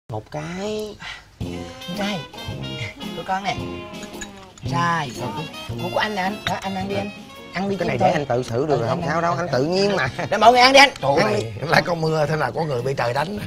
Một cái. Trai. Của con nè. Trai. Của anh nè anh. Đó, anh ăn đi anh. Ăn đi. Cái này để anh tự xử được rồi, không sao đâu, anh tự nhiên mà. Để mọi người ăn đi anh. Trời ơi, lại có mưa thế nào có người bị trời đánh.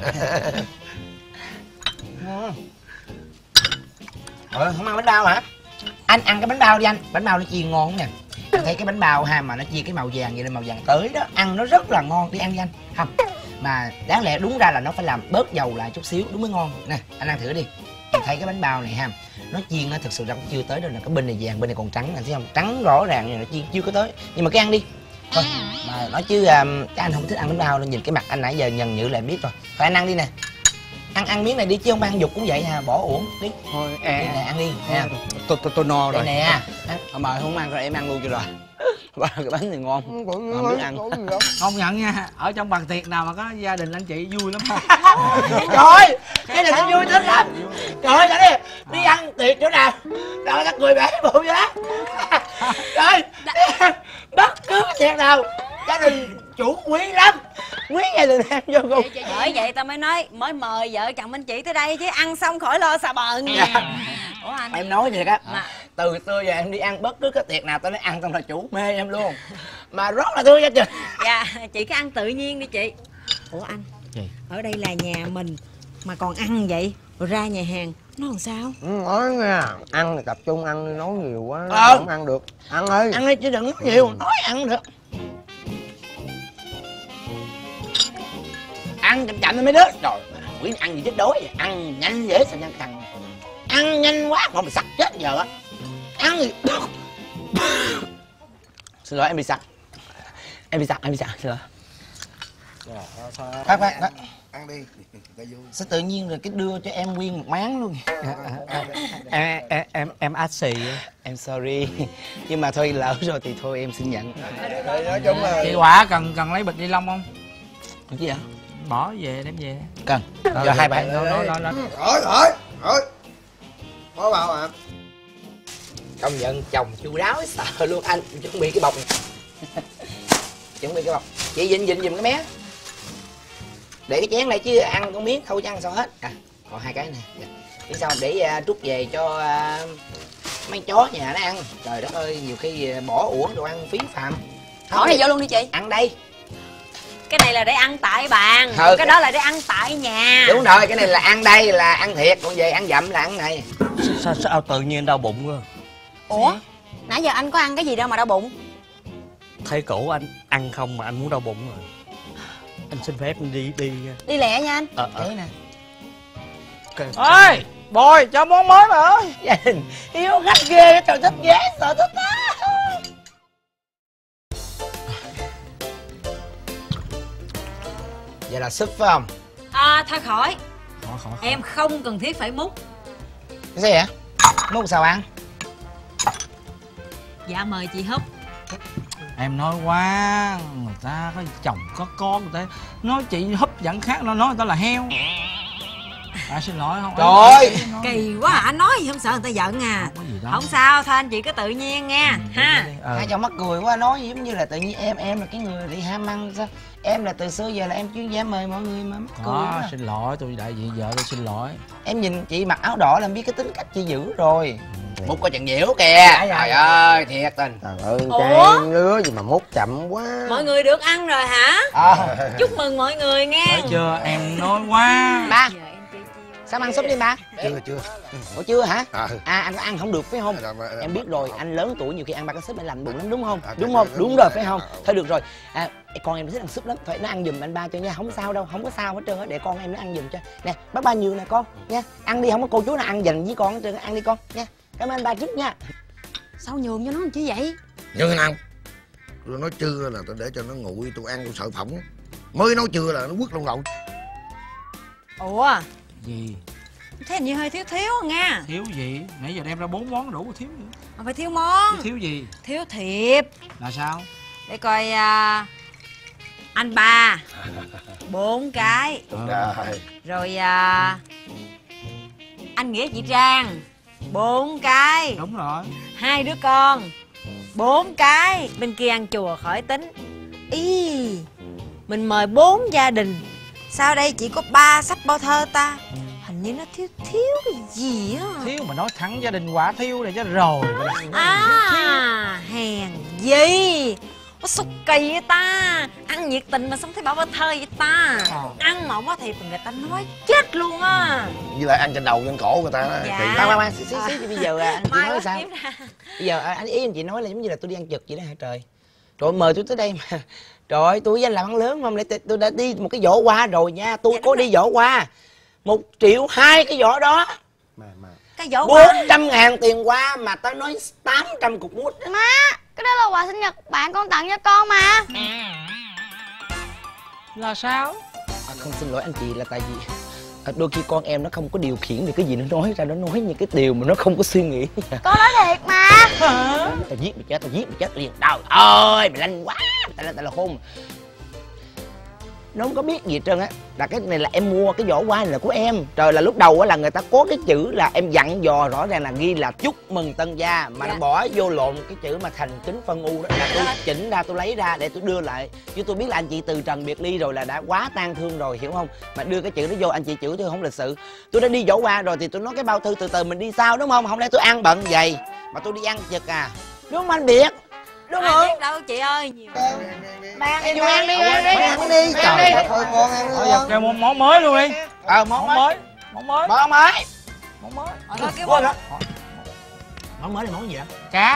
Không ăn bánh bao hả? Anh ăn cái bánh bao đi anh. Bánh bao nó chiên ngon không nè. Anh thấy cái bánh bao ha mà nó chia cái màu vàng vậy là màu vàng tới đó, ăn nó rất là ngon. Đi ăn đi anh. Không. Mà đáng lẽ đúng ra là nó phải làm bớt dầu lại chút xíu đúng mới ngon. Nè, anh ăn thử đi. Anh thấy cái bánh bao này ha, nó chiên nó thực sự ra cũng chưa tới đâu nè. Cái bên này vàng, bên này còn trắng, anh thấy không? Trắng rõ ràng này, nó chiên chưa có tới. Nhưng mà cái ăn đi. Thôi, mà nói chứ cái anh không thích ăn bánh bao nên nhìn cái mặt anh nãy giờ nhần nhự lại biết rồi. Thôi anh ăn đi nè. Ăn miếng này đi chứ không ăn dục cũng vậy hà, bỏ uổng đi. Thôi nè, ăn đi nè. Tôi no rồi. Đây nè. Mời không ăn rồi em ăn luôn cho rồi. Ba cái bánh này ngon. Không biết ăn. Công nhận nha, ở trong bàn tiệc nào mà có gia đình anh chị vui lắm ha. Trời, cái này vui thích lắm. Trời ơi, đi đi ăn tiệc chỗ nào đó các người bể bụng vậy đó. Trời, bất cứ cái tiệc nào gia đình chủ quý lắm, quý gia đình em vô cùng. Bởi vậy tao mới nói mới mời vợ chồng anh chị tới đây chứ ăn xong khỏi lo xà bần. Ủa anh, em nói thiệt á, từ xưa giờ em đi ăn bất cứ cái tiệc nào tao nói ăn xong là chủ mê em luôn, mà rất là thương gia đình. dạ chị cứ ăn tự nhiên đi chị. Ủa anh, ở đây là nhà mình mà còn ăn vậy rồi ra nhà hàng nó làm sao? Nói nha, ăn thì tập trung ăn, nói nhiều quá không ăn được. Ăn ơi, ăn đi chứ đừng nói nhiều, nói ăn được. Ăn chậm chậm mấy đứa. Trời, Quyến ăn gì chết đói vậy? Ăn nhanh dễ sao nhanh thằng. Ăn nhanh quá mà sặc chết giờ á. Ăn gì. Xin lỗi em bị sặc. Em bị sặc, xin lỗi. Khoan. Ăn đi, cho vui. Sao tự nhiên rồi cái đưa cho em nguyên một máng luôn. Em át xì. Em sorry. Nhưng mà thôi lỡ rồi thì thôi em xin nhận. Nói chung là Chị Quả cần lấy bịch ni lông không? Cái gì vậy? Bỏ về đem về. Cần. Giờ hai bạn Nói. Thôi. Có bao à? Công nhận chồng chu đáo sợ luôn. Anh chuẩn bị cái bọc này. Chuẩn bị cái bọc. Chị dịnh giùm cái mé. Để cái chén này chứ ăn con miếng thôi chứ ăn sao hết. Còn hai cái này. Biết sao để trút về cho mấy chó nhà nó ăn. Trời đất ơi, nhiều khi bỏ uổng đồ ăn phí phạm. Hỏi này vô luôn đi chị. Ăn đây. Cái này là để ăn tại bàn, cái đó là để ăn tại nhà. Đúng rồi, cái này là ăn đây là ăn thiệt, còn về ăn dặm là ăn này. Sao tự nhiên đau bụng cơ? Ủa? Nãy giờ anh có ăn cái gì đâu mà đau bụng? Thấy cổ anh ăn không mà anh muốn đau bụng rồi. Anh xin phép đi. Đi lẹ nha anh. Thế nè. Ơi, Bồi cho món mới mà ơi. Gia đình yêu khách ghê, trời thích ghé, sợ thích á. Vậy là súp phải không? Thôi khỏi. Em không cần thiết phải múc. Cái gì vậy? Múc sao ăn? Dạ mời chị Húp. Em nói quá, người ta có chồng có con, người ta nói chị húp giận khác, nó nói người ta là heo. Xin lỗi không. Trời ơi, Kỳ quá anh nói gì không sợ người ta giận à. Không sao, thôi anh chị cứ tự nhiên nha. Ha. hai chồng mắc cười quá, nói giống như là tự nhiên em là cái người bị ham ăn sao? Em là từ xưa giờ là em chuyên gia mời mọi người mà mắc cười quá. Xin lỗi, tôi đại diện vợ tôi xin lỗi. Em nhìn chị mặc áo đỏ là em biết cái tính cách chị dữ rồi. Múc có chừng diễu kìa. Trời ơi, thiệt tình. Trời ơi, trang lứa gì mà múc chậm quá. Mọi người được ăn rồi hả? Chúc mừng mọi người nghe. Thấy chưa, em nói quá. Ba, sao ăn súp đi ba? Chưa. Ủa chưa hả? Anh có ăn không được phải không? Em biết rồi, anh lớn tuổi nhiều khi ăn ba cái súp anh lạnh bụng lắm đúng không? Đúng không? Đúng rồi phải không? Thôi được rồi. Con em thích ăn súp lắm, phải nó ăn giùm anh ba cho nha, không sao đâu, không có sao hết trơn á, để con em nó ăn giùm cho. Nè, bác ba nhiều nè con, nha. Ăn đi, không có cô chú nào ăn dành với con hết trơn, ăn đi con, nha. Cảm ơn anh ba trước nha. Sao nhường cho nó chứ vậy? Nhưng nào tôi nói chưa là tôi để cho nó nguội, tôi ăn tôi sợ phỏng. Mới nói chưa là nó quất luôn rồi. Ủa? Gì? Thế hình như hơi thiếu nha. Thiếu gì? Nãy giờ đem ra 4 món đủ thiếu gì? Mà phải thiếu món. Thiếu gì? Thiếu thiệp. Là sao? Để coi anh ba 4 cái. Rồi anh Nghĩa chị Trang 4 cái. Đúng rồi. 2 đứa con 4 cái. Bên kia ăn chùa khỏi tính. Ý, mình mời 4 gia đình, sao đây chỉ có 3 sách bao thơ ta? Hình làm như nó thiếu cái gì á. Thiếu mà nói thẳng gia đình quả thiếu này chứ rồi. Hèn gì. Có xúc kỳ vậy ta. Ăn nhiệt tình mà sống thấy bảo thơ vậy ta. Ăn mà không có thiệp người ta nói chết luôn á. Với lại ăn trên đầu trên cổ người ta đó. Dạ. Khoan xí bây giờ anh chị nói sao? Bây giờ ý anh chị nói là giống như là tôi đi ăn trực vậy đó hả trời? Trời ơi, mời tôi tới đây mà. Trời ơi, tôi với anh làm ăn lớn không? Tôi đã đi một cái giỏ hoa rồi nha. Tôi có đi giỏ hoa 1,2 triệu cái giỏ đó. Cái giỏ hoa 400.000 tiền hoa mà tao nói 800 cục mút. Má, cái đó là quà sinh nhật bạn con tặng cho con mà. Là sao? Không, xin lỗi anh chị, là tại vì đôi khi con em nó không có điều khiển được cái gì nó nói ra, nó nói những cái điều mà nó không có suy nghĩ. Con nói thiệt mà. Tao giết mày chết liền. Trời ơi, mày lanh quá. Tao là hôn. Nó không có biết gì hết trơn á. Là cái này là em mua, cái giỏ hoa này là của em. Trời, là lúc đầu á là người ta có cái chữ là em dặn dò rõ ràng là ghi là chúc mừng tân gia. Mà nó bỏ vô lộn cái chữ mà thành kính phân u đó. Là tôi chỉnh ra, tôi lấy ra để tôi đưa lại. Chứ tôi biết là anh chị từ trần biệt ly rồi, là đã quá tan thương rồi, hiểu không? Mà đưa cái chữ đó vô anh chị chửi tôi không lịch sự. Tôi đã đi giỏ hoa rồi thì tôi nói cái bao thư từ từ mình đi sau, đúng không? Không lẽ tôi ăn bận vậy mà tôi đi ăn trực à? Đúng không anh Biệt? Đúng không? biết đâu chị ơi. Nhiều Mang em vô ăn đi. Ăn đi. Trời ơi, thôi con ăn đi. Thôi giờ kêu món mới luôn đi. Món mới. Món mới. Món mới. Món mới. cái Quên đó. Món mới là món gì đó? Cá.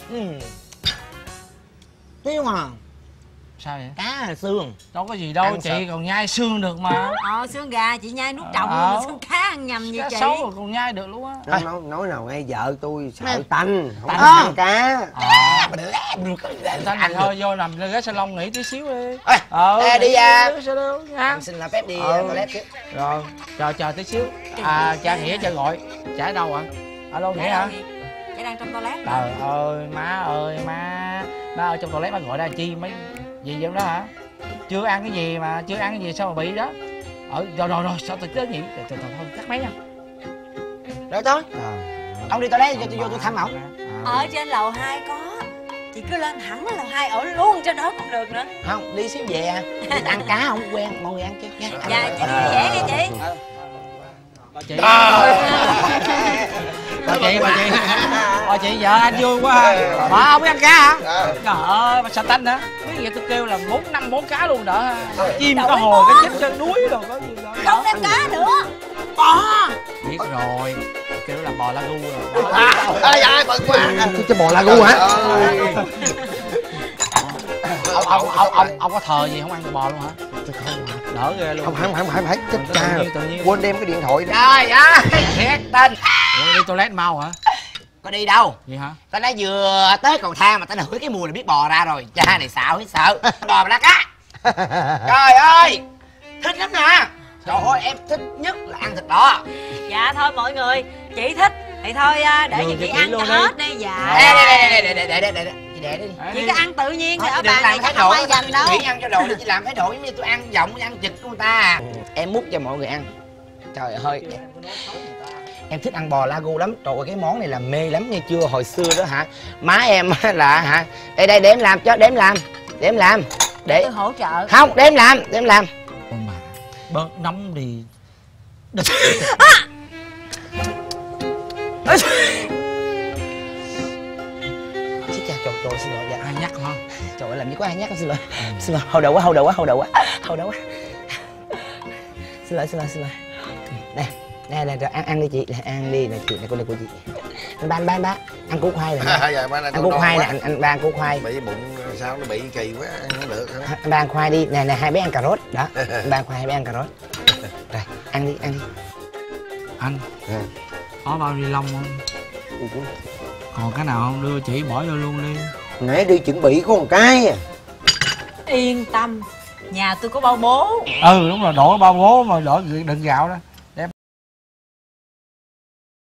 Thiếu mà. Sao vậy? Cá xương. Đâu có gì đâu, Ăn chị sợ. còn nhai xương được mà. Xương gà chị nhai nuốt trồng mà xương cá ăn nhầm gì Cá chị. xấu rồi còn nhai được luôn á. Nói nào ngay vợ tôi sợ tanh, không Tanh. ăn cá. Thanh này thôi vô nằm ghế salon nghỉ tí xíu đi. Đi à. Nha. Xin là phép đi toilet chứ. Rồi, chờ tí xíu. Cha Nghĩa cha gọi. Cha ở đâu ạ? Alo Nghĩa hả? Cha đang trong toilet. Trời ơi má má ở trong toilet má gọi ra chi mấy gì vậy đó hả? Chưa ăn cái gì sao mà bị đó? Rồi sao tôi chết gì? Thôi cắt máy nha. Rồi thôi. Ông đi toilet cho tôi vô tôi thăm ổng. Ở trên lầu 2 có. Chị cứ lên hẳn lầu 2 ở luôn trên đó cũng được nữa. Không, đi xíu về à. Đi ăn cá không quen, mọi người ăn chứ nha. Dạ chị vui vẻ đi chị. Bà chị vợ anh vui quá. Bà không biết ăn cá hả? Trời ơi, bà sợ tanh hả? Biết vậy tôi kêu là 4-5 món cá luôn đỡ. Chim cá hồi, cái chết chân núi rồi có gì đâu. Không đem cá nữa. Bò. Biết rồi, kêu là bò la gu rồi. Dạ, bận quá. Cái bò la gu hả? Ông có thờ gì không ăn bò luôn hả? Đỡ ghê luôn. Không phải chết cha rồi. Tự nhiên. Quên đem cái điện thoại đó. Trời ơi, thiệt tình. Ủa, đi toilet mau hả? Có đi đâu. Gì hả? Tao nói vừa tới cầu thang mà tao ngửi cái mùi là biết bò ra rồi. Cha này xạo hết sợ. Bò mà lá cá. Trời ơi, thích lắm nè. Trời ơi, em thích nhất là ăn thịt bò. Dạ thôi mọi người, chị thích thì thôi để cho chị ăn cho hết đi. Dạ. Để đi. Chị cứ ăn tự nhiên thì ở Đừng bàn làm này thái chắc không độ. ai dành đâu. Chị ăn cho đồ đi, chị làm thái độ giống như tôi ăn giọng, ăn trực của người ta. Em múc cho mọi người ăn. Trời ơi, em thích ăn bò Lagu lắm. Trời ơi, cái món này là mê lắm nghe chưa. Hồi xưa đó hả, má em là hả, đây để em làm cho, để em làm để Tôi hỗ trợ. không, để em làm. Con mà bớt nóng đi. Trời, xin lỗi. Dạ. Ai nhắc hả? Trời ơi, làm gì có ai nhắc, xin lỗi. Xin lỗi, hầu đầu quá. Xin lỗi. Nè, rồi ăn đi chị, ăn đi, nè chị, này con này của chị. Anh ba, ăn củ khoai này. Ăn củ khoai nè, anh ba ăn củ khoai. Bị bụng sao nó bị kỳ quá, ăn không được hả? Anh ba ăn khoai đi, nè hai bé ăn cà rốt, đó. Anh ba ăn khoai, hai bé ăn cà rốt. Rồi, ăn đi. Anh có bao ni lông không? Còn cái nào không đưa chỉ bỏ vô luôn đi. Nãy đi chuẩn bị có một cái à. Yên tâm, nhà tôi có bao bố. Đúng rồi, đổ bao bố mà đổ đựng gạo đó.